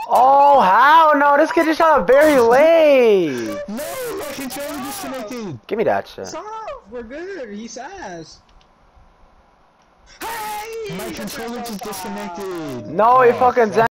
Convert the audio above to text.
Oh, how? No, this kid just shot up very late. No, my controller disconnected. Give me that shit. It's off. We're good. He says. Hey! My controller just disconnected. No, he Oh, fucking